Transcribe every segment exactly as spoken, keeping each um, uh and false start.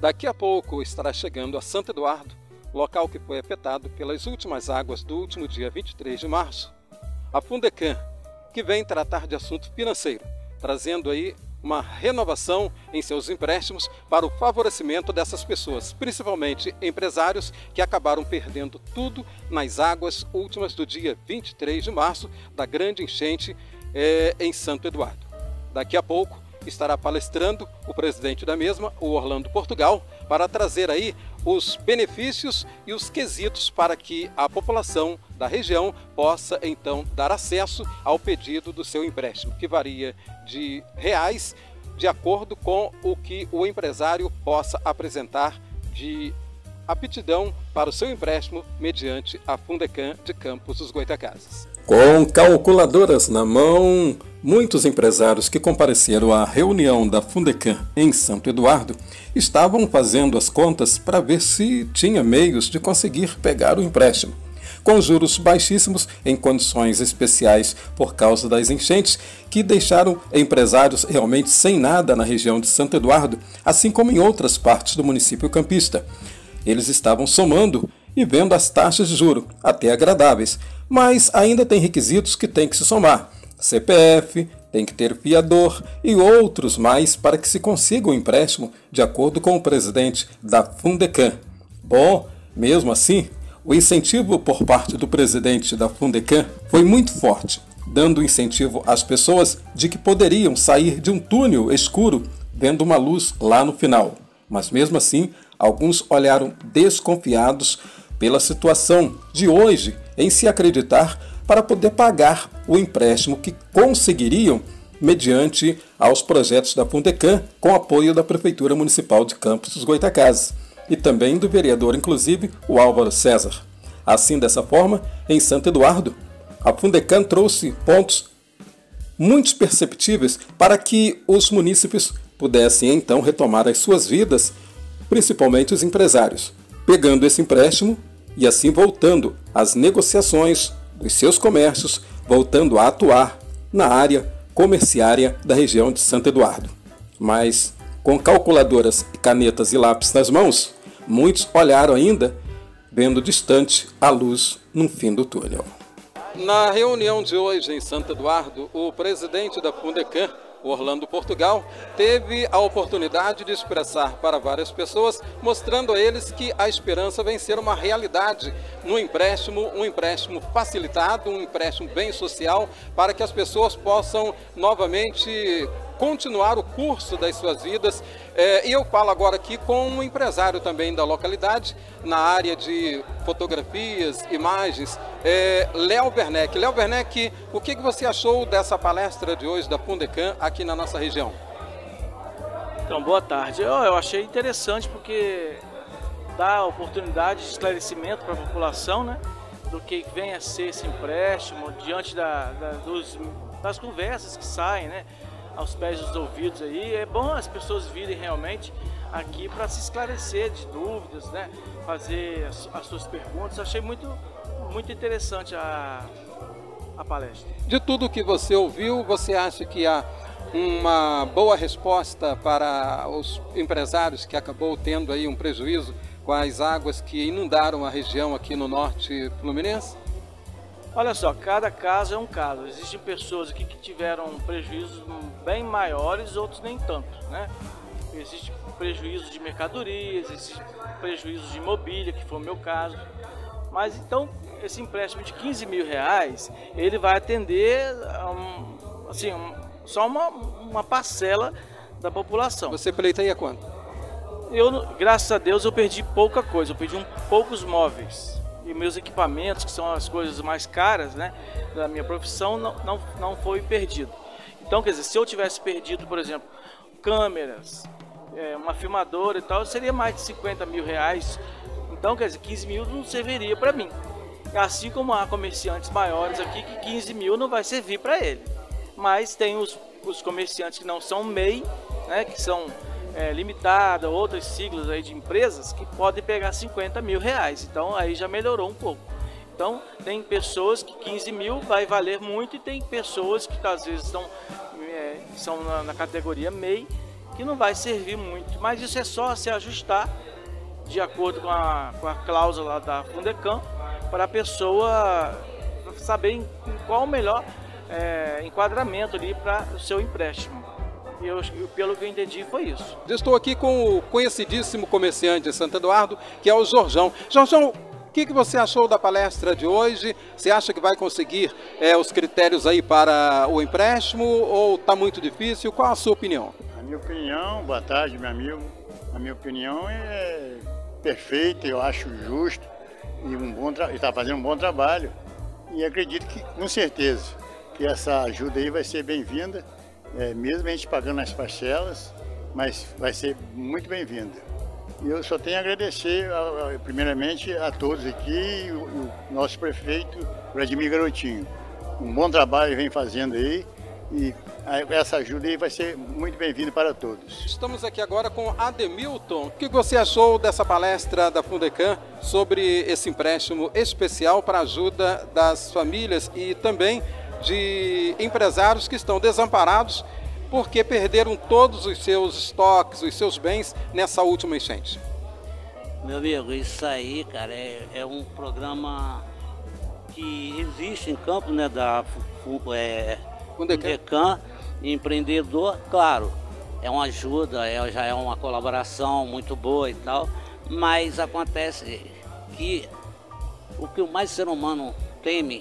Daqui a pouco estará chegando a Santo Eduardo, local que foi afetado pelas últimas águas do último dia vinte e três de março, a Fundecam, que vem tratar de assunto financeiro, trazendo aí uma renovação em seus empréstimos para o favorecimento dessas pessoas, principalmente empresários que acabaram perdendo tudo nas águas últimas do dia vinte e três de março da grande enchente é, em Santo Eduardo. Daqui a pouco estará palestrando o presidente da mesma, o Orlando Portugal, para trazer aí os benefícios e os quesitos para que a população da região possa então dar acesso ao pedido do seu empréstimo, que varia de reais de acordo com o que o empresário possa apresentar de aptidão para o seu empréstimo mediante a Fundecam de Campos dos Goytacazes. Com calculadoras na mão, muitos empresários que compareceram à reunião da Fundecam em Santo Eduardo estavam fazendo as contas para ver se tinha meios de conseguir pegar o empréstimo. Com juros baixíssimos em condições especiais por causa das enchentes que deixaram empresários realmente sem nada na região de Santo Eduardo, assim como em outras partes do município campista. Eles estavam somando e vendo as taxas de juro, até agradáveis, mas ainda tem requisitos que tem que se somar. C P F, tem que ter fiador e outros mais para que se consiga o empréstimo, de acordo com o presidente da Fundecam. Bom, mesmo assim, o incentivo por parte do presidente da Fundecam foi muito forte, dando incentivo às pessoas de que poderiam sair de um túnel escuro vendo uma luz lá no final. Mas mesmo assim, alguns olharam desconfiados pela situação de hoje em se acreditar para poder pagar o empréstimo que conseguiriam mediante aos projetos da Fundecam com apoio da Prefeitura Municipal de Campos dos Goytacazes e também do vereador, inclusive, o Álvaro César. Assim, dessa forma, em Santo Eduardo, a Fundecam trouxe pontos muito perceptíveis para que os munícipes pudessem então retomar as suas vidas, principalmente os empresários, pegando esse empréstimo e assim voltando às negociações dos seus comércios, voltando a atuar na área comerciária da região de Santo Eduardo. Mas, com calculadoras, canetas e lápis nas mãos, muitos olharam ainda, vendo distante a luz no fim do túnel. Na reunião de hoje em Santo Eduardo, o presidente da Fundecam, Orlando Portugal, teve a oportunidade de expressar para várias pessoas, mostrando a eles que a esperança vem ser uma realidade no empréstimo, um empréstimo facilitado, um empréstimo bem social, para que as pessoas possam novamente continuar o curso das suas vidas. É, e eu falo agora aqui com um empresário também da localidade, na área de fotografias, imagens, é, Léo Werneck. Léo Werneck, o que, que você achou dessa palestra de hoje da Fundecam aqui na nossa região? Então, boa tarde. Eu, eu achei interessante porque dá oportunidade de esclarecimento para a população, né, do que vem a ser esse empréstimo, diante da, da, dos, das conversas que saem, né, aos pés dos ouvidos aí. É bom as pessoas virem realmente aqui para se esclarecer de dúvidas, né, fazer as, as suas perguntas. Achei muito, muito interessante a, a palestra. De tudo que você ouviu, você acha que há uma boa resposta para os empresários que acabou tendo aí um prejuízo com as águas que inundaram a região aqui no norte fluminense? Olha só, cada caso é um caso. Existem pessoas aqui que tiveram prejuízos bem maiores, outros nem tanto, né? Existe prejuízo de mercadorias, existe prejuízo de mobília, que foi o meu caso. Mas então, esse empréstimo de quinze mil reais, ele vai atender um, assim, um, só uma, uma parcela da população. Você pleiteia quanto? Eu, graças a Deus, eu perdi pouca coisa, eu perdi um, poucos móveis. E meus equipamentos, que são as coisas mais caras, né, da minha profissão, não, não, não foi perdido. Então, quer dizer, se eu tivesse perdido, por exemplo, câmeras, é, uma filmadora e tal, seria mais de cinquenta mil reais. Então, quer dizer, quinze mil não serviria para mim. Assim como há comerciantes maiores aqui que quinze mil não vai servir para ele. Mas tem os, os comerciantes que não são M E I, né, que são é, limitada, outras siglas aí de empresas que podem pegar cinquenta mil reais. Então aí já melhorou um pouco. Então tem pessoas que quinze mil vai valer muito e tem pessoas que às vezes estão, é, são na, na categoria M E I que não vai servir muito, mas isso é só se ajustar de acordo com a, com a cláusula da Fundecam, para a pessoa saber em, em qual o melhor é, enquadramento ali para o seu empréstimo. E eu, pelo que eu entendi, foi isso. Estou aqui com o conhecidíssimo comerciante de Santo Eduardo, que é o Jorjão. Jorjão, o que, que você achou da palestra de hoje? Você acha que vai conseguir é, os critérios aí para o empréstimo ou está muito difícil? Qual a sua opinião? A minha opinião, boa tarde, meu amigo. A minha opinião é perfeita, eu acho justo e um bom está fazendo um bom trabalho. E acredito que, com certeza, que essa ajuda aí vai ser bem-vinda, é, mesmo a gente pagando as parcelas, mas vai ser muito bem-vinda. E eu só tenho a agradecer, a, a, primeiramente, a todos aqui, o, o nosso prefeito, Vladimir Garotinho. Um bom trabalho vem fazendo aí e a, essa ajuda aí vai ser muito bem-vinda para todos. Estamos aqui agora com Ademilton. O que você achou dessa palestra da Fundecam sobre esse empréstimo especial para a ajuda das famílias e também de empresários que estão desamparados porque perderam todos os seus estoques, os seus bens nessa última enchente? Meu amigo, isso aí, cara, é, é um programa que existe em campo, né, da é, Fundecam, empreendedor, claro, é uma ajuda, é, já é uma colaboração muito boa e tal, mas acontece que o que o mais ser humano teme,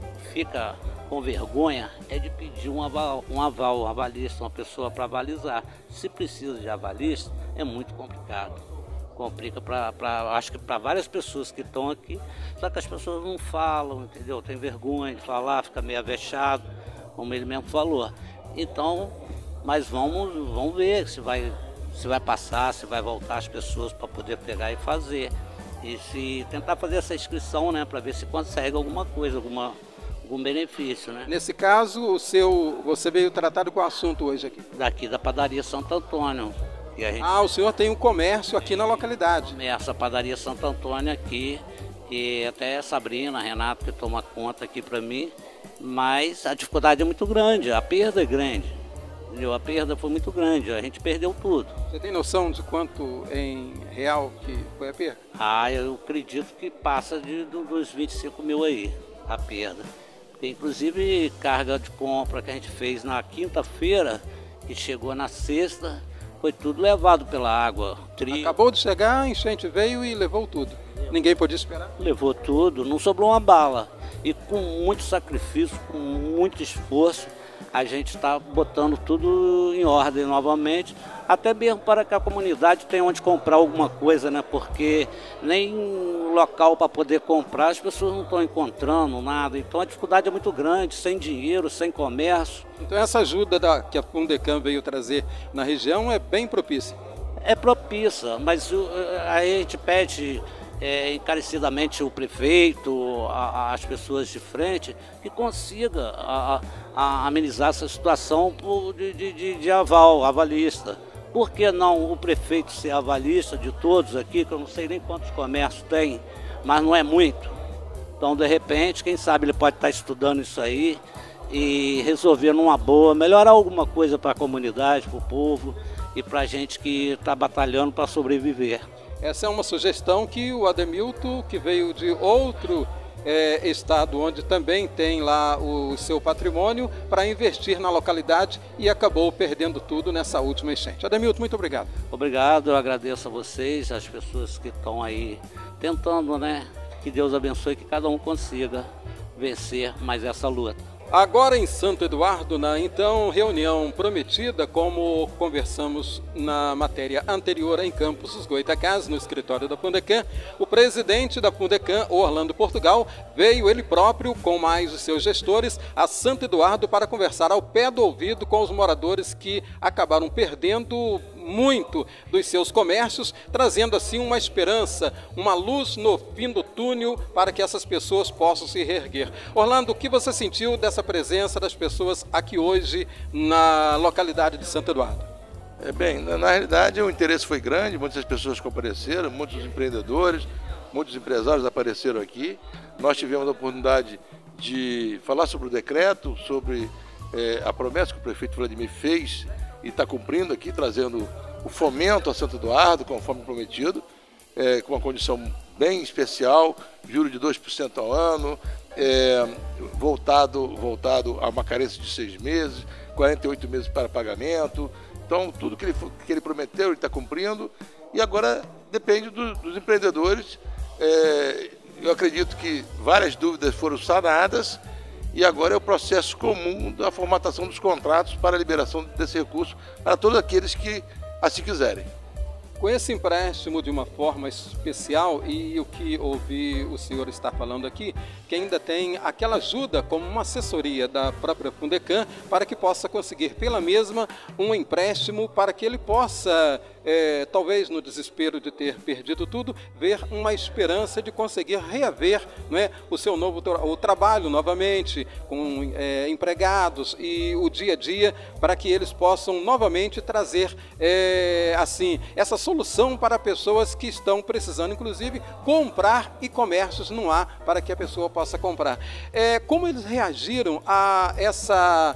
fica com vergonha, é de pedir um aval, um aval, um avalista, uma pessoa para avalizar. Se precisa de avalista, é muito complicado. Complica para, acho que para várias pessoas que estão aqui, só que as pessoas não falam, entendeu? Tem vergonha de falar, fica meio avexado, como ele mesmo falou. Então, mas vamos, vamos ver se vai, se vai passar, se vai voltar as pessoas para poder pegar e fazer. E se tentar fazer essa inscrição, né, para ver se consegue alguma coisa, alguma algum benefício, né? Nesse caso, o seu, você veio tratado com o assunto hoje aqui? Daqui da padaria Santo Antônio. E a gente... Ah, o senhor tem um comércio aqui na localidade? Essa padaria Santo Antônio aqui, e até a Sabrina, a Renata que toma conta aqui para mim, mas a dificuldade é muito grande, a perda é grande, entendeu? A perda foi muito grande, a gente perdeu tudo. Você tem noção de quanto em real que foi a perda? Ah, eu acredito que passa de, dos vinte e cinco mil aí, a perda. Inclusive carga de compra que a gente fez na quinta-feira, que chegou na sexta, foi tudo levado pela água. Tri... Acabou de chegar, a enchente veio e levou tudo. Ninguém podia esperar? Levou tudo, não sobrou uma bala. E com muito sacrifício, com muito esforço, a gente está botando tudo em ordem novamente, até mesmo para que a comunidade tenha onde comprar alguma coisa, né? Porque nem local para poder comprar as pessoas não estão encontrando nada, então a dificuldade é muito grande, sem dinheiro, sem comércio. Então essa ajuda da, que a Fundecam veio trazer na região é bem propícia? É propícia, mas a gente pede é, encarecidamente o prefeito, a, as pessoas de frente, que consiga a, a amenizar essa situação de, de, de aval, avalista. Por que não o prefeito ser avalista de todos aqui, que eu não sei nem quantos comércios tem, mas não é muito. Então, de repente, quem sabe ele pode estar estudando isso aí e resolver numa boa, melhorar alguma coisa para a comunidade, para o povo e para a gente que está batalhando para sobreviver. Essa é uma sugestão que o Ademilton, que veio de outro é, estado, onde também tem lá o seu patrimônio, para investir na localidade e acabou perdendo tudo nessa última enchente. Ademilton, muito obrigado. Obrigado, eu agradeço a vocês, as pessoas que estão aí tentando, né? Que Deus abençoe, que cada um consiga vencer mais essa luta. Agora em Santo Eduardo, na então reunião prometida, como conversamos na matéria anterior em Campos dos Goitacazes, no escritório da Fundecam, o presidente da Fundecam, Orlando Portugal, veio ele próprio com mais os seus gestores a Santo Eduardo para conversar ao pé do ouvido com os moradores que acabaram perdendo muito dos seus comércios, trazendo assim uma esperança, uma luz no fim do túnel para que essas pessoas possam se reerguer. Orlando, o que você sentiu dessa presença das pessoas aqui hoje na localidade de Santo Eduardo? É, bem, na, na realidade o interesse foi grande, muitas pessoas compareceram, muitos empreendedores, muitos empresários apareceram aqui. Nós tivemos a oportunidade de falar sobre o decreto, sobre é, a promessa que o prefeito Vladimir fez e está cumprindo aqui, trazendo o fomento a Santo Eduardo, conforme prometido, é, com uma condição bem especial, juro de dois por cento ao ano, é, voltado, voltado a uma carência de seis meses, quarenta e oito meses para pagamento. Então, tudo que ele, que ele prometeu, ele está cumprindo. E agora depende do, dos empreendedores. É, eu acredito que várias dúvidas foram sanadas e agora é o processo comum da formatação dos contratos para a liberação desse recurso para todos aqueles que assim quiserem. Com esse empréstimo de uma forma especial, e o que ouvi o senhor estar falando aqui, que ainda tem aquela ajuda como uma assessoria da própria Fundecam para que possa conseguir pela mesma um empréstimo para que ele possa, é, talvez no desespero de ter perdido tudo, ver uma esperança de conseguir reaver, não é, o seu novo tra o trabalho novamente, com é, empregados e o dia a dia, para que eles possam novamente trazer é, assim, essa solução para pessoas que estão precisando, inclusive, comprar e comércios não há para que a pessoa possa comprar. É, como eles reagiram a essa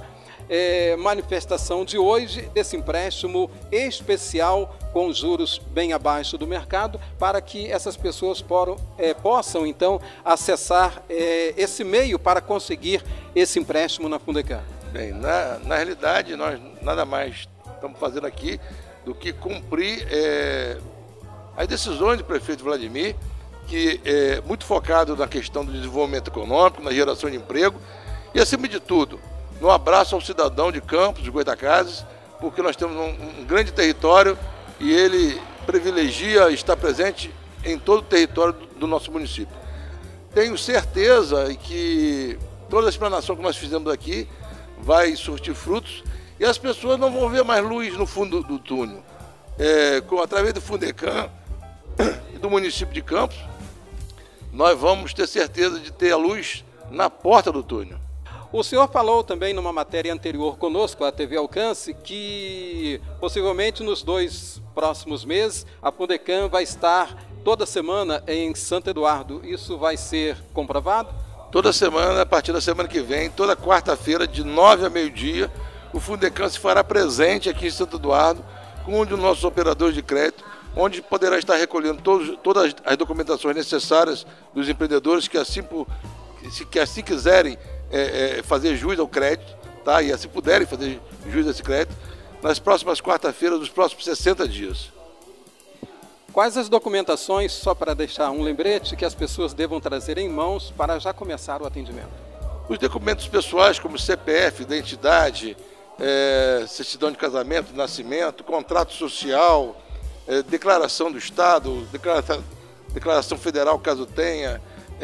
é, manifestação de hoje, desse empréstimo especial com juros bem abaixo do mercado, para que essas pessoas poram, é, possam, então, acessar é, esse meio para conseguir esse empréstimo na Fundecam? Bem, na, na realidade, nós nada mais estamos fazendo aqui do que cumprir é, as decisões do prefeito Vladimir, que é muito focado na questão do desenvolvimento econômico, na geração de emprego e, acima de tudo, no abraço ao cidadão de Campos, de Goitacazes, porque nós temos um, um grande território e ele privilegia estar presente em todo o território do, do nosso município. Tenho certeza que toda a explanação que nós fizemos aqui vai surtir frutos e as pessoas não vão ver mais luz no fundo do túnel. É, com, através do Fundecam e do município de Campos, nós vamos ter certeza de ter a luz na porta do túnel. O senhor falou também numa matéria anterior conosco, a T V Alcance, que possivelmente nos dois próximos meses a Fundecam vai estar toda semana em Santo Eduardo. Isso vai ser comprovado? Toda semana, a partir da semana que vem, toda quarta-feira, de nove a meio-dia, o Fundecam se fará presente aqui em Santo Eduardo com um dos nossos operadores de crédito, onde poderá estar recolhendo todos, todas as documentações necessárias dos empreendedores que assim, que assim quiserem é, é, fazer jus ao crédito, tá? E assim puderem fazer jus a esse crédito, nas próximas quarta-feiras, dos próximos sessenta dias. Quais as documentações, só para deixar um lembrete, que as pessoas devam trazer em mãos para já começar o atendimento? Os documentos pessoais, como C P F, identidade, é, certidão de casamento, de nascimento, contrato social, é, declaração do Estado, declaração, declaração federal, caso tenha,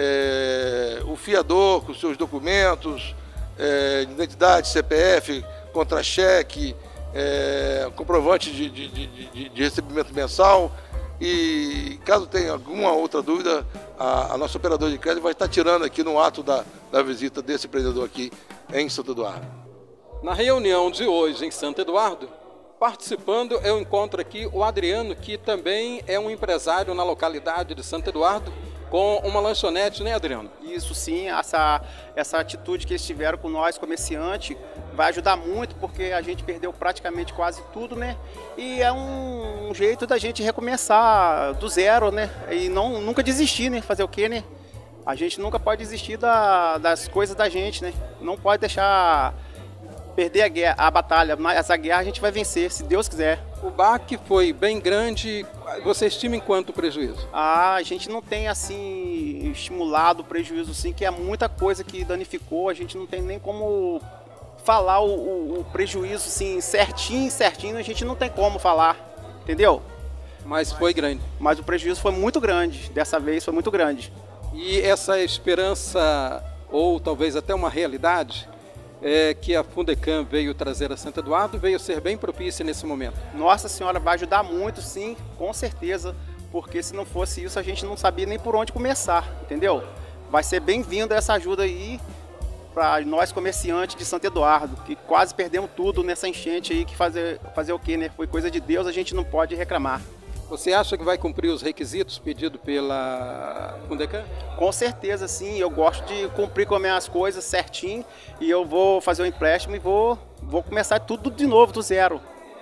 é, o fiador com seus documentos, é, identidade, C P F, contra-cheque, é, comprovante de, de, de, de recebimento mensal. E caso tenha alguma outra dúvida, a, a nossa operadora de crédito vai estar tirando aqui no ato da, da visita desse empreendedor aqui em Santo Eduardo. Na reunião de hoje em Santo Eduardo, participando, eu encontro aqui o Adriano, que também é um empresário na localidade de Santo Eduardo, com uma lanchonete, né, Adriano? Isso sim, essa, essa atitude que eles tiveram com nós, comerciante, vai ajudar muito, porque a gente perdeu praticamente quase tudo, né? E é um, um jeito da gente recomeçar do zero, né? E não, nunca desistir, né? Fazer o quê, né? A gente nunca pode desistir da, das coisas da gente, né? Não pode deixar perder a guerra, a batalha. Essa guerra a gente vai vencer, se Deus quiser. O baque foi bem grande. Você estima em quanto o prejuízo? Ah, a gente não tem assim estimulado o prejuízo, sim, que é muita coisa que danificou. A gente não tem nem como falar o, o, o prejuízo assim, certinho, certinho. A gente não tem como falar, entendeu? Mas foi grande. Mas o prejuízo foi muito grande. Dessa vez foi muito grande. E essa esperança, ou talvez até uma realidade, é, que a Fundecam veio trazer a Santo Eduardo, veio ser bem propícia nesse momento. Nossa Senhora, vai ajudar muito, sim, com certeza, porque se não fosse isso a gente não sabia nem por onde começar, entendeu? Vai ser bem-vinda essa ajuda aí para nós comerciantes de Santo Eduardo, que quase perdemos tudo nessa enchente aí, que fazer, fazer o quê, né? Foi coisa de Deus, a gente não pode reclamar. Você acha que vai cumprir os requisitos pedidos pela Fundecam? Com certeza, sim. Eu gosto de cumprir com as minhas coisas certinho e eu vou fazer o empréstimo e vou, vou começar tudo de novo, do zero.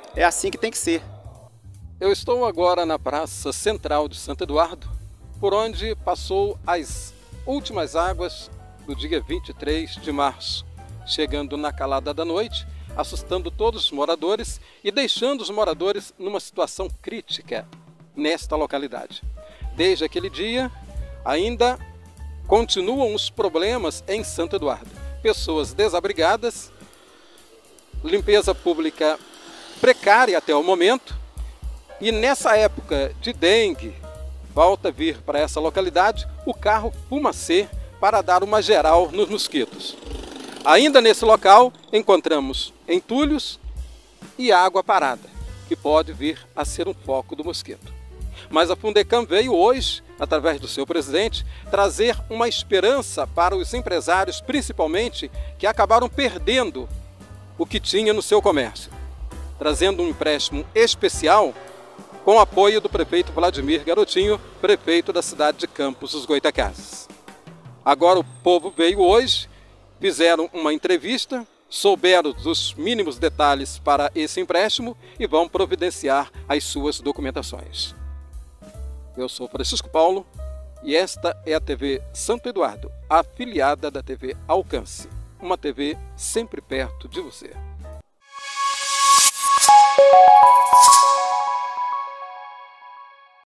é assim que tem que ser. Eu estou agora na Praça Central de Santo Eduardo, por onde passou as últimas águas do dia vinte e três de março, chegando na calada da noite, assustando todos os moradores e deixando os moradores numa situação crítica nesta localidade. Desde aquele dia, ainda continuam os problemas em Santo Eduardo. Pessoas desabrigadas, limpeza pública precária até o momento, e nessa época de dengue, volta a vir para essa localidade o carro fumacê para dar uma geral nos mosquitos. Ainda nesse local encontramos entulhos e água parada, que pode vir a ser um foco do mosquito. Mas a Fundecam veio hoje, através do seu presidente, trazer uma esperança para os empresários, principalmente, que acabaram perdendo o que tinha no seu comércio, trazendo um empréstimo especial com apoio do prefeito Vladimir Garotinho, prefeito da cidade de Campos dos Goytacazes. Agora o povo veio hoje, fizeram uma entrevista, souberam dos mínimos detalhes para esse empréstimo e vão providenciar as suas documentações. Eu sou Francisco Paulo e esta é a T V Santo Eduardo, afiliada da T V Alcance, uma T V sempre perto de você.